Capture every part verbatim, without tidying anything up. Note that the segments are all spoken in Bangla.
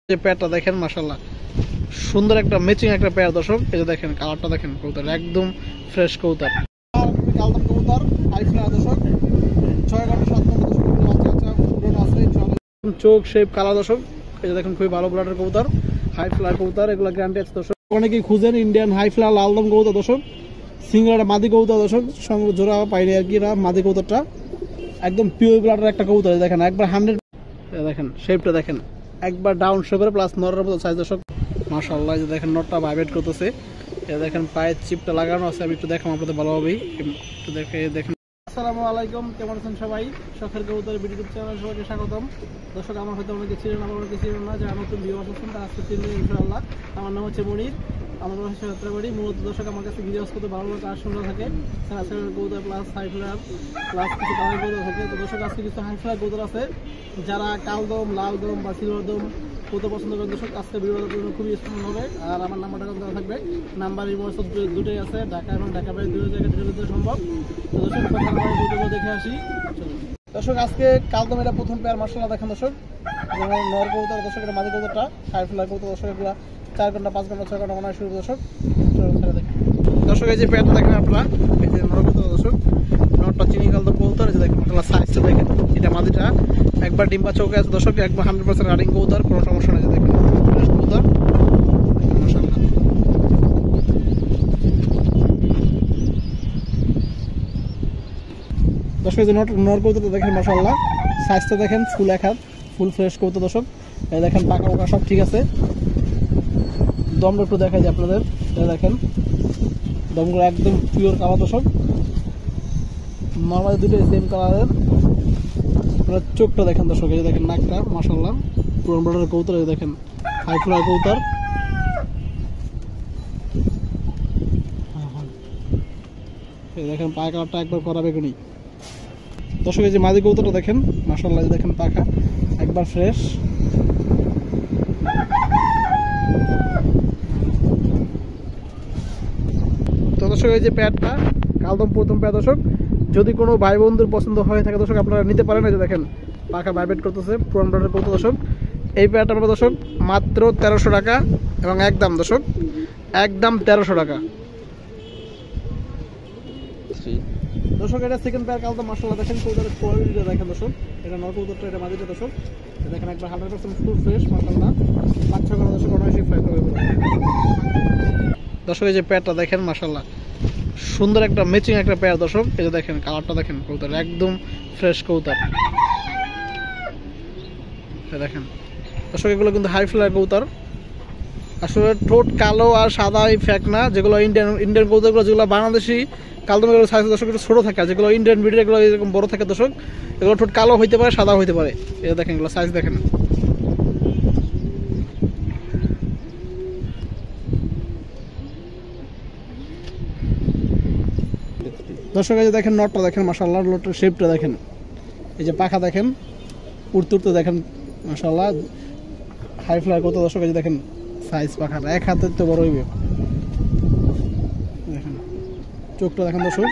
যে পেয়ারটা দেখেন মাশাআল্লাহ সুন্দর একটা ম্যাচিং একটা পেয়ার দর্শক। এই যে দেখেন কালারটা দেখেন, কবুতর একদম ফ্রেশ কবুতর, কালদম কবুতর আইফ্লা দর্শক ছয় ঘন্টা সাত ঘন্টা দর্শক বাচ্চা কাচ্চা উড়ানো আছে। চোখ শেপ কালার দর্শক। এই যে দেখেন খুবই ভালো ব্লাডের কবুতর, হাই ফ্লার কবুতর, এগুলো গ্যারান্টি আছে দর্শক। অনেকেই খুঁজেন ইন্ডিয়ান হাই ফ্লার লালদম কবুতর দর্শক, সিঙ্গেল মাদি কবুতর দর্শক, সঙ্গে জোড়া পাইনি আর কি না। মাদি কবুতরটা একদম পিওর ব্লাডের একটা কবুতর দেখেন, একবার হান্ড্রেড দেখেন শেপটা দেখেন একবার ডাউন শেপের প্লাস নরের মতো সাইজ দর্শক মাশাআল্লাহ। যে দেখেন নটটা ভাইব্রেট করতেছে, এটা দেখেন পায়ের চিপটা লাগানো আছে, আমি একটু দেখাম আপনাদের ভালোভাবেই একটু দেখে দেখেন। আসসালামু আলাইকুম, কেমন আছেন সবাই? শখের কবুতর ইউটিউব চ্যানেলে সবাইকে স্বাগতম দর্শক। আমার হয়তো অনেকে ছিলেন, আমার অনেকে ছিলেন না, যারা নতুন ভিউয়ার্স আছেন তারা আজকে চিনবেন ইনশাআল্লাহ। আমার নাম হচ্ছে মনির, আমার হচ্ছে যাত্রাবাড়ি। মূলত দর্শক আমার কাছে ভিডিওস করতে ভালো লাগে, কাজ সুন্দর থাকে, সারাসারের কবুতর প্লাস হাই ফ্লার প্লাস কিছু কালার কবুতর থাকে। তো দর্শক আজকে কিছু হাই ফ্লার কবুতর আছে যারা কালদম লালদম বা সিলভার দম কবুতর পছন্দ করেন দর্শক, আজকে ভিডিওটা খুবই স্পেশাল হবে। আর আমার নাম্বারটা দেওয়া থাকবে, নাম্বার এই হোয়াটসঅ্যাপ দুটোই আছে, ঢাকা এবং ঢাকা বাইরে দুটো জায়গায় ডিটেল দিতে সম্ভব। তো দর্শক কথা আমরা কবুতর দেখে আসি। দর্শক আজকে কালদম এটা প্রথম পেয়ার মাশাআল্লাহ দেখেন দর্শক, যেমন নর কবুতর দর্শক, এটা মাদি কবুতরটা হাই ফ্লার কবুতর দর্শক, এগুলো চার ঘন্টা পাঁচ ঘন্টা ছয় ঘন্টা মনে শুরু দর্শক। দর্শক এই যে পেয়ারটা দেখেন আপনারা, এই যে নর কবুতর দর্শক, নরটা চিনি কালদম কবুতর। এই যে দেখেন মাশাআল্লাহ সাইজটা দেখেন, এটা মাদিটা একবার ডিম্বা চৌকে আছে দর্শক, একবার হান্ড্রেড পার্সেন্ট রানিং কবুতর, কোনো সমস্যা নেই। দেখেন কবুতর মাশাআল্লাহ। দর্শক এই যে নট নর কবুতরটা দেখেন মাশাআল্লাহ, সাইজটা দেখেন ফুল এক হাত, ফুল ফ্রেশ কবুতর দর্শক। এই দেখেন পাকা পাকা সব ঠিক আছে। দমটা একটু দেখা যায় আপনাদের, এই দেখেন দমগুলো একদম পিওর কালার দর্শক, নর্মালি দুটোই সেম কালারের। চোখটা দেখেন দর্শক, এই যে দেখেন নাকটা মাশাআল্লাহ পুরান বর্ডারের কবুতর। এই দেখেন হাই ফ্লার কবুতর, এই দেখেন পায়ে কালারটা একবার করা বেগুনি দর্শক। এই যে মাদি কবুতরটা দেখেন মাশাআল্লাহ, দেখেন পাখা একবার ফ্রেশ। তো দর্শক এই যে পেয়ারটা কালদম প্রথম পেয়ার দর্শক, যদি কোনো ভাই বন্ধুর পছন্দ হয়ে থাকে দর্শক আপনারা নিতে পারেন। এই যে দেখেন পাখা ভাইব্রেট করতেছে, পুরান ব্রান্ডের কবুতর দর্শক। এই পেয়ারটা আমরা দর্শক মাত্র তেরোশো টাকা এবং একদম দর্শক একদম তেরোশো টাকা দর্শক। এটা সেকেন্ড পেয়ার কালদম মাশাআল্লাহ দেখেন কবুতরের কোয়ালিটিটা দেখেন দর্শক, এটা নর কবুতরটা, এটা মাদিটা দর্শক। দেখেন একবার হান্ড্রেড পার্সেন্ট ফুল ফ্রেশ মাশাআল্লাহ, পাঁচ ছ ঘন্টা দর্শক অনায়াসে ফ্লাই করবে দর্শক। এই যে পেয়ারটা দেখেন মাশাআল্লাহ সুন্দর একটা ম্যাচিং একটা পেয়ার দর্শক। এই যে দেখেন কালারটা দেখেন, কবুতর একদম ফ্রেশ কবুতর। দেখেন দর্শক এগুলো কিন্তু হাই ফ্লার কবুতর, আসলে ঠোঁট কালো আর সাদা এই ফ্যাক্ট না। যেগুলো ইন্ডিয়ান ইন্ডিয়ান কবুতরগুলো যেগুলো বাংলাদেশি কালদম এগুলো সাইজ দর্শক একটু ছোটো থাকে, আর যেগুলো ইন্ডিয়ান ব্রিডের এগুলো এরকম বড় থাকে দর্শক, এগুলো ঠোঁট কালো হইতে পারে সাদা হইতে পারে। এটা দেখেন এগুলো সাইজ দেখেন। দর্শক এই যে দেখেন নটটা দেখেন মাশাআল্লাহ, নটের শেপটা দেখেন, এই যে পাখা দেখেন উড়তে উড়তে দেখেন মাশাআল্লাহ হাই ফ্লাই কত দর্শক। এই যে দেখেন সাইজ পাখাটা এক হাতের তো বড় হইবে, দেখেন চোখটা দেখেন দর্শক,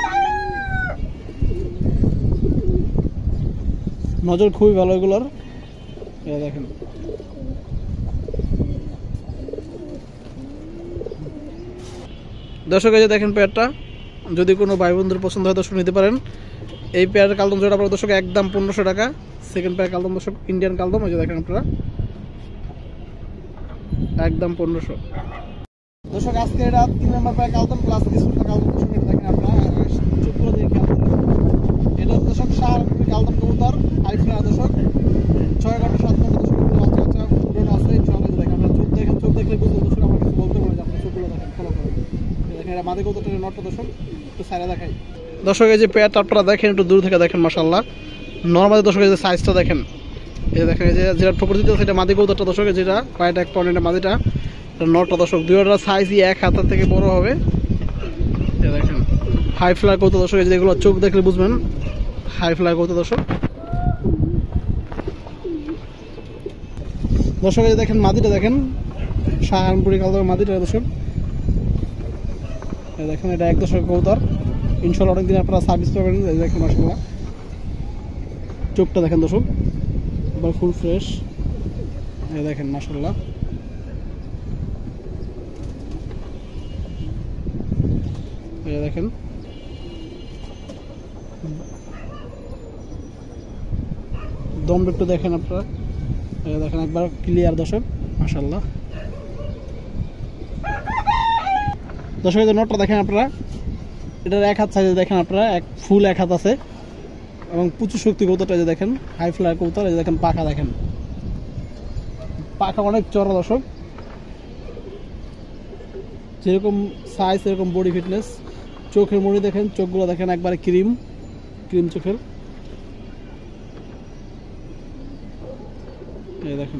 নজর খুবই ভালো এগুলোর। এই দেখেন দর্শক এই যে দেখেন পেয়ারটা, যদি কোনো ভাই বন্ধুর পছন্দ হয় দর্শক নিতে পারেন। এই পেয়ারের কালদম জোড়া আপনার দর্শক একদম পনেরোশো টাকা। সেকেন্ড পেয়ার কালদম দর্শক ইন্ডিয়ান কালদম, এই যে দেখেন আপনারা একদম পনেরোশো দর্শক। আজকে এটা তিন নম্বর পেয়ার কালদম প্লাস কিছু কালদম দর্শক, এটা দেখেন আপনারা চোখগুলো দিয়ে খেয়াল করেন। এটা দর্শক শাহরুখপুরি কালদম কবুতর হাই ফ্লার দর্শক, ছয় ঘন্টা সাত ঘন্টা দর্শক বাচ্চা কাচ্চা উড়ানো আছে ইনশাআল্লাহ। দেখেন আপনারা চোখ দেখেন, চোখ দেখলে বুঝতে দর্শক আমার কিছু বলতে পারে, আপনার চোখগুলো দেখেন ফলো করেন। দেখেন এটা মাদি কবুতরের নটটা দর্শক একটু সাইডে দেখাই দর্শক। এই যে পেয়ারটা আপনারা দেখেন একটু দূর থেকে দেখেন মাশাআল্লাহ নরমালি দর্শক। এই যে সাইজটা দেখেন, এই যে দেখেন এই যে যেটা ঠোকর দিতে সেটা মাদি কবুতরটা দর্শক, যেটা পায়েটা এক পয়েন্ট মাদিটা নটটা দর্শক, দুইটার সাইজই এক হাতের থেকে বড় হবে। এই দেখেন হাই ফ্লার কবুতর দর্শক, এই যে এগুলো চোখ দেখলে বুঝবেন হাই ফ্লার কবুতর দর্শক। দর্শক এই যে দেখেন মাদিটা দেখেন শাহরুখপুরি কালদমের মাদিটা দর্শক, এই দেখেন এটা এক দশক কবুতর, ইনশাআল্লাহ অনেকদিন আপনারা সার্ভিস পাবেন। এই দেখেন মাশাআল্লাহ চোখটা দেখেন দর্শক, একবার ফুল ফ্রেশ। এই দেখেন মাশাআল্লাহ এই দেখেন দম একটু দেখেন আপনারা এই দেখেন একবার ক্লিয়ার দর্শক মাশাআল্লাহ দর্শক এই নটটা দেখেন আপনারা এটার এক হাত সাইজে দেখেন আপনারা এক ফুল এক হাত আছে এবং প্রচুর শক্তি কবুতরটা যে দেখেন হাই ফ্লায়ার কবুতর এই দেখেন পাখা দেখেন পাখা অনেক চড়া দর্শক যেরকম সাইজ এরকম বডি ফিটনেস চোখের মণি দেখেন চোখগুলো দেখেন একবারে ক্রিম ক্রিম চোখের এই দেখেন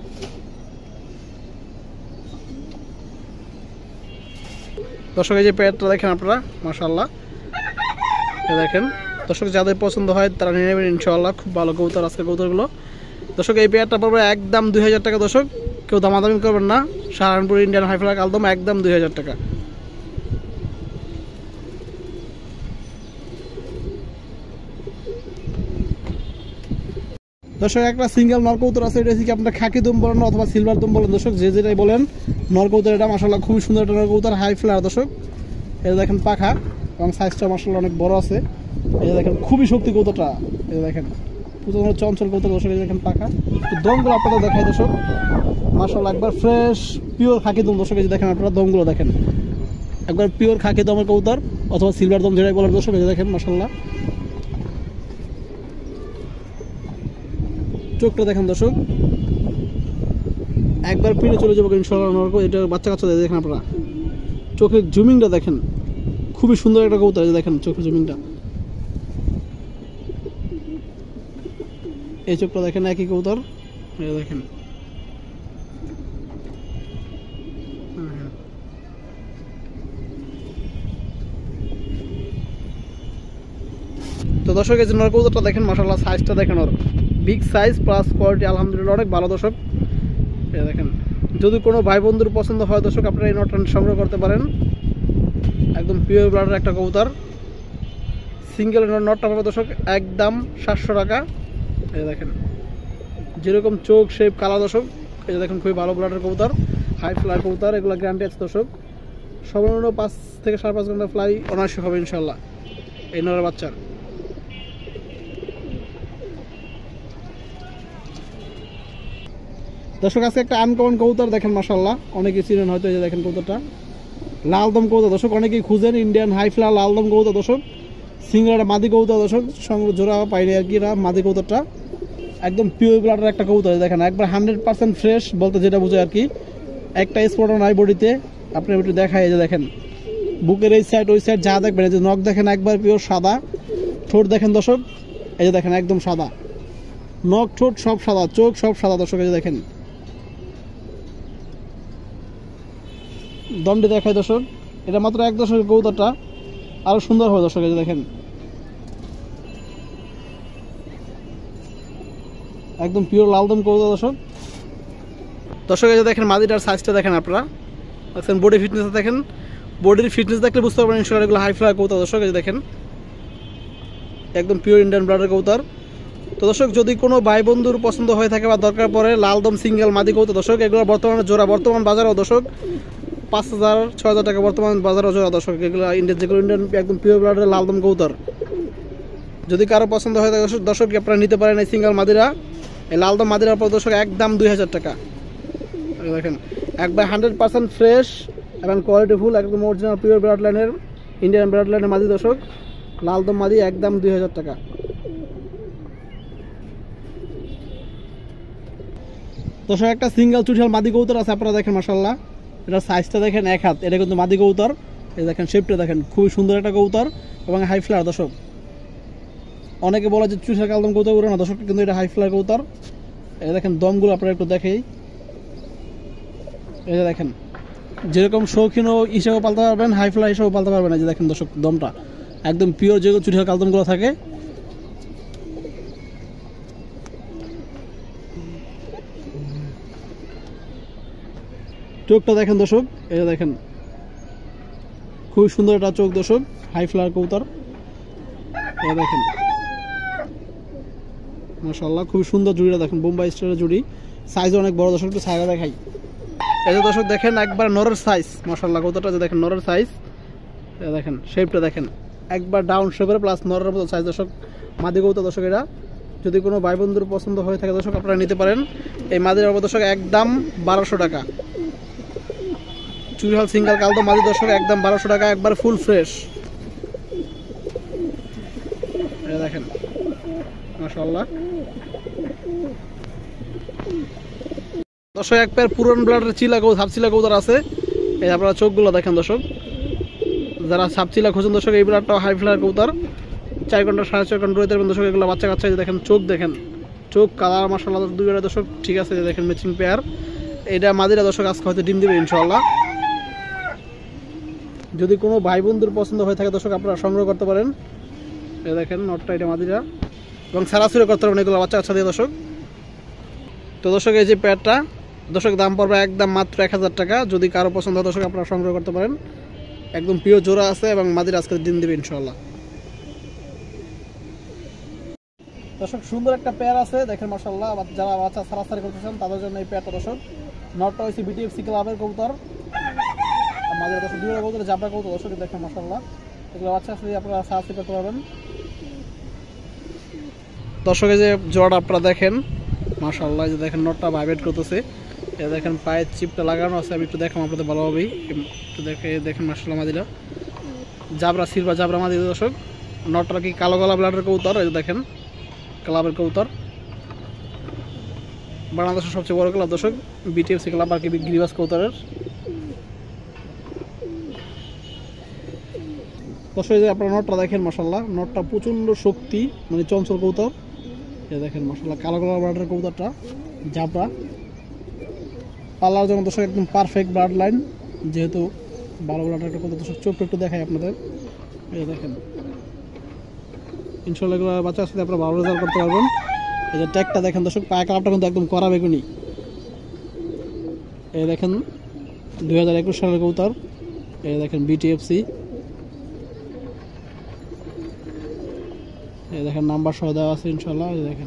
দর্শক এই যে পেয়ারটা দেখেন আপনারা মাশাআল্লাহ এই দেখেন দর্শক যাদের পছন্দ হয় তারা নিয়ে নেবেন ইনশাআল্লাহ খুব ভালো কবুতর আজকের কবুতরগুলো দর্শক এই পেয়ারটা পড়বে একদম দুই হাজার টাকা দর্শক কেউ দামাদামি করবেন না সাহারানপুর ইন্ডিয়ান হাই ফ্লায়ার কালদম একদম দুই হাজার টাকা দর্শক একটা সিঙ্গেল নর কবুতর আছে এটা কি আপনারা খাকি দম বলেন অথবা সিলভার দম বলেন দর্শক যে যেটাই বলেন নর কবুতর এটা মাশাআল্লাহ খুবই সুন্দর একটা নর কবুতর হাই ফ্লায়ার দর্শক এই দেখেন পাখা এবং সাইজটা মাশাআল্লাহ অনেক বড় আছে এই দেখেন খুবই শক্তি কবুতরটা এই দেখেন প্রচন্ড চঞ্চল কবুতর দর্শক এই দেখেন পাখা দমগুলো আপনাদের দেখায় দর্শক মাশাআল্লাহ একবার ফ্রেশ পিওর খাকি দম দর্শক এই দেখেন আপনারা দমগুলো দেখেন একবার পিওর খাকি দমের কবুতর অথবা সিলভার দম যেটাই বলেন দর্শক এই দেখেন মাশাআল্লাহ চোখটা দেখেন দর্শক একবার পিড়ে চলে যাবো ইনশাআল্লাহ এটা বাচ্চা কাচ্চা দেখেন আপনারা চোখের জুমিংটা দেখেন খুবই সুন্দর একটা কবুতর দেখেন চোখের জুমিংটা এই চোখটা দেখেন একই কবুতর এই দেখেন তো দর্শক এই যে নর কবুতরটা দেখেন মাশাআল্লাহ সাইজটা দেখেন ওর বিগ সাইজ প্লাস কোয়ালিটি আলহামদুলিল্লাহ অনেক ভালো দর্শক এই দেখেন যদি কোনো ভাই বন্ধুর পছন্দ হয় দর্শক আপনারা এই নটটা সংগ্রহ করতে পারেন একদম পিওর ব্লাডের একটা কবুতর সিঙ্গেল নটটা পাবে দর্শক একদম সাতশো টাকা এই দেখেন যেরকম চোখ শেপ কালা দর্শক এই দেখেন খুবই ভালো ব্লাডের কবুতর হাই ফ্লায়ার কবুতর এগুলো গ্যারান্টি আছে দর্শক সর্বনিম্ন পাঁচ থেকে সাড়ে পাঁচ ঘন্টা ফ্লাই অনায়াসে হবে ইনশাল্লাহ এই নরের বাচ্চার দর্শক আজকে একটা আনকমন কবুতর দেখেন মাশাআল্লাহ অনেকেই চিনেন হয়তো এই যে দেখেন কবুতরটা লালদম কবুতর দর্শক অনেকেই খুঁজেন ইন্ডিয়ান হাই ফ্লায়ার লালদম কবুতর দর্শক সিঙ্গেলটা মাদি কবুতর দর্শক সঙ্গে জোড়া পাইনি আর কি না মাদি কবুতরটা একদম পিওর ব্লাডের একটা কবুতর দেখেন একবার হান্ড্রেড পার্সেন্ট ফ্রেশ বলতে যেটা বোঝায় আর কি একটা স্পটও নাই বডিতে আপনি একটু দেখায় এই যে দেখেন বুকের এই সাইড ওই সাইড যা দেখবেন এই যে নখ দেখেন একবার পিওর সাদা ঠোঁট দেখেন দর্শক এই যে দেখেন একদম সাদা নখ ঠোঁট সব সাদা চোখ সব সাদা দর্শক এই যে দেখেন দমটি দেখায় দর্শক এটা মাত্র এক দশকের কবুতরটা আরো সুন্দর হবে দর্শক এই যে দেখেন একদম পিওর লালদম কবুতর দর্শক দর্শক এই যে দেখেন মাদিটার সাইজটা দেখেন আপনারা দেখেন বডি ফিটনেস দেখেন বডির ফিটনেস দেখলে বুঝতে পারবেন ইনশাআল্লাহ এগুলো হাই ফ্লায়ার কবুতর দর্শক এই যে দেখেন একদম পিওর ইন্ডিয়ান ব্লাডের কবুতর তো দর্শক যদি কোনো ভাই বন্ধুর পছন্দ হয়ে থাকে বা দরকার পড়ে লালদম সিঙ্গেল মাদি কবুতর দর্শক এগুলো বর্তমানে জোড়া বর্তমান বাজারেও দর্শক পাঁচ হাজার ছয় হাজার টাকা বর্তমান বাজারেও জোড়া দর্শক এগুলো ইন্ডিয়ান যেগুলো ইন্ডিয়ান একদম পিওর ব্লাডের লালদম কবুতর যদি কারো পছন্দ হয় থাকে দর্শক আপনারা নিতে পারেন এই সিঙ্গেল মাদিরা এই লালদম মাদিরার পর দর্শক একদম দুই হাজার টাকা দেখেন একবার হান্ড্রেড পার্সেন্ট ফ্রেশ এবং কোয়ালিটিফুল একদম অরিজিনাল পিওর ব্লাড লাইনের ইন্ডিয়ান ব্লাড লাইনের মাদি দর্শক লালদম মাদি একদম দুই হাজার টাকা দর্শক একটা সিঙ্গেল চুটিয়াল মাদি কবুতর আছে আপনারা দেখেন মাশাআল্লাহ এটার সাইজটা দেখেন এক হাত এটা কিন্তু মাদি কবুতর এই দেখেন শেপটা দেখেন খুবই সুন্দর একটা কবুতর এবং হাই ফ্লায়ার দর্শক অনেকে বলে যে চুটিয়াল কালদম কবুতর উড়ে না দর্শক কিন্তু এটা হাই ফ্লায়ার কবুতর এই দেখেন দমগুলো আপনারা একটু দেখেই এই যে দেখেন যেরকম শৌখিন হিসেবে পালতে পারবেন হাই ফ্লাই হিসেবে পালতে পারবেন এই যে দেখেন দর্শক দমটা একদম পিওর যেগুলো চুটিয়াল কালদমগুলো থাকে চোখটা দেখেন দর্শক এই যে দেখেন খুবই সুন্দর একটা চোখ দর্শক হাই ফ্লায়ার কবুতর এই দেখেন মাশাআল্লাহ খুবই সুন্দর জুড়িটা দেখেন বোম্বাই স্টাইলের জুড়ি সাইজ অনেক বড় দর্শক, একটু সাইজটা দেখাই। এই যে দর্শক দেখেন একবার নরের সাইজ, মাশাআল্লাহ কবুতরটা যে দেখেন নরের সাইজ, দেখেন শেপটা দেখেন একবার ডাউন শেপের প্লাস নরের মতো সাইজ দর্শক, মাদি কবুতর দর্শক। এরা যদি কোনো ভাই বন্ধুর পছন্দ হয়ে থাকে দর্শক আপনারা নিতে পারেন। এই মাদির বাবদ দর্শক একদম বারোশো টাকা, চুরিহাল সিঙ্গেল কালদো মাদি দর্শক একদম বারোশো টাকা, একবার ফুল ফ্রেশ। এটা দেখেন মাশাআল্লাহ দর্শক, এক পেয়ার পুরান ব্লাডের চিলা কবুতর, সাপচিলা কবুতর আছে। এই আপনারা চোখগুলো দেখেন দর্শক, যারা সাপচিলা খোঁজেন দর্শক এই ব্লাডটাও হাই ফ্লায়ার কবুতর, চার ঘন্টা সাড়ে চার ঘন্টা রয়েছে দর্শক। এগুলো বাচ্চা কাচ্চা দেখেন, চোখ দেখেন, চোখ কালার মাশাআল্লাহ দুই বেলা দর্শক ঠিক আছে। দেখেন ম্যাচিং পেয়ার, এটা মাদিরা দর্শক আজকে হয়তো ডিম দেবে ইনশাআল্লাহ। যদি কোনো ভাই বন্ধুর পছন্দ হয়ে থাকে দর্শক আপনারা সংগ্রহ করতে পারেন। এই দেখেন নটটা, এটা মাদিরা, এবং সারাসুরে করতে পারবেন এগুলো বাচ্চা কাচ্চা দিয়ে দর্শক। তো দর্শক এই যে পেয়ারটা দর্শক দাম পড়বে একদম মাত্র এক হাজার টাকা। যদি কারো পছন্দ হয় দর্শক আপনারা সংগ্রহ করতে পারেন। একদম প্রিয় জোড়া আছে এবং মাদিরা আজকে ডিম দেবে ইনশাআল্লাহ। দর্শক সুন্দর একটা পেয়ার আছে দেখেন মাশাআল্লাহ, যারা বাচ্চা সারাসারি করতেছেন তাদের জন্য এই পেয়ারটা দর্শক। নটটা হচ্ছে বিটিএফসি ক্লাবের কবুতর, মাদিরা দর্শক দুই কবুতর জাবরা কবুতর দর্শক দেখেন মাশাআল্লাহ। এগুলো বাচ্চা আসলে আপনারা সারাসারি করতে পারবেন। দর্শক এই যে জোড়াটা আপনারা দেখেন মাশাআল্লাহ, যে দেখেন নটটা ভাইব্রেট করতেছে, এই দেখেন পায়ের চিপটা লাগানো আছে। আমি একটু দেখাম আপনাদের ভালোভাবেই, একটু দেখে দেখেন মাশাআল্লাহ মাদিরা জাবরা সিলভার জাবরা মাদিরা দর্শক। নটটা কি কালো গলা ব্লাডের কবুতর, এই দেখেন ক্লাবের কবুতর, বাংলাদেশের সবচেয়ে বড় ক্লাব দর্শক বিটিএফসি ক্লাব আর কি গিরিবাস কবুতরের দর্শক। যে আপনারা নটটা দেখেন মাশাআল্লাহ, নটটা প্রচণ্ড শক্তি, মানে চঞ্চল কবুতর। এই দেখেন মাশাআল্লাহ কালো গলা ব্লাডের কবুতরটা জাবরা, পাল্লার জন্য দর্শক একদম পারফেক্ট ব্লাড লাইন, যেহেতু ভালো ব্লাডের একটা কবুতর দর্শক। চোখটা একটু দেখাই আপনাদের, এই দেখেন ইনশাআল্লাহ এগুলো বাচ্চার সাথে আপনারা ভালো রেজাল্ট করতে পারবেন। এই যে ট্যাগটা দেখেন দর্শক, পায়ে কালারটা কিন্তু একদম কড়া বেগুনি। এই দেখেন দুই হাজার একুশ সালের কবুতর, এই দেখেন বিটিএফসি, এই দেখেন নাম্বার সহ দেওয়া আছে ইনশাআল্লাহ। এই দেখেন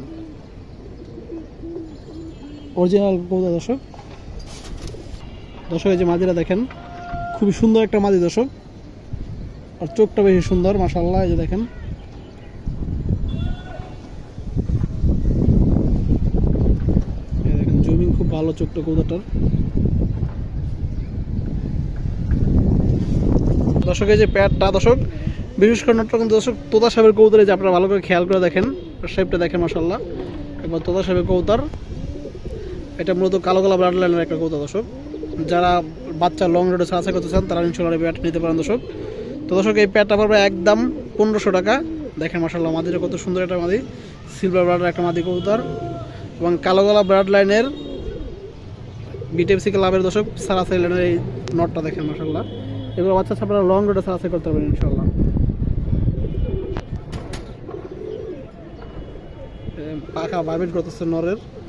অরিজিনাল কবুতর দর্শক। দর্শক এই যে মাদিরা দেখেন খুবই সুন্দর একটা মাদি দর্শক, আর চোখটা বেশি সুন্দর মাশাআল্লাহ। এই যে দেখেন জুমিং খুব ভালো চোখটা কবুতরটার দর্শক। এই যে পেয়ারটা দর্শক বিশেষ করে নটটা কিন্তু দর্শক তোতা সাহেবের কবুতর, যে আপনারা ভালো করে খেয়াল করে দেখেন শেপটা দেখেন মাশাআল্লাহ। একবার তোতা সাহেবের কবুতর, এটা মূলত কালো কালো ব্লাড লাইনের একটা কবুতর দর্শক। যারা বাচ্চা লং রোডে সার্চ করতে চান তারা ইনশাআল্লাহ এই পেয়ারটা নিতে পারেন দর্শক। তো দর্শক এই পেয়ারটা পড়বে একদম পনেরোশো টাকা। দেখেন মাশাআল্লাহ মাদিটা কত সুন্দর একটা মাদি, সিলভার ব্লাডের একটা মাদি কবুতর, এবং কালো গলা ব্লাড লাইনের বিটিএফসি ক্লাবের দর্শক সারাসারি লাইনের এই নটটা দেখেন মাশাআল্লাহ। এগুলো বাচ্চা আপনারা লং রোডে সারাসারি করতে পারবেন ইনশাআল্লাহ। পাখা ভাইব্রেট করতেছে নরের।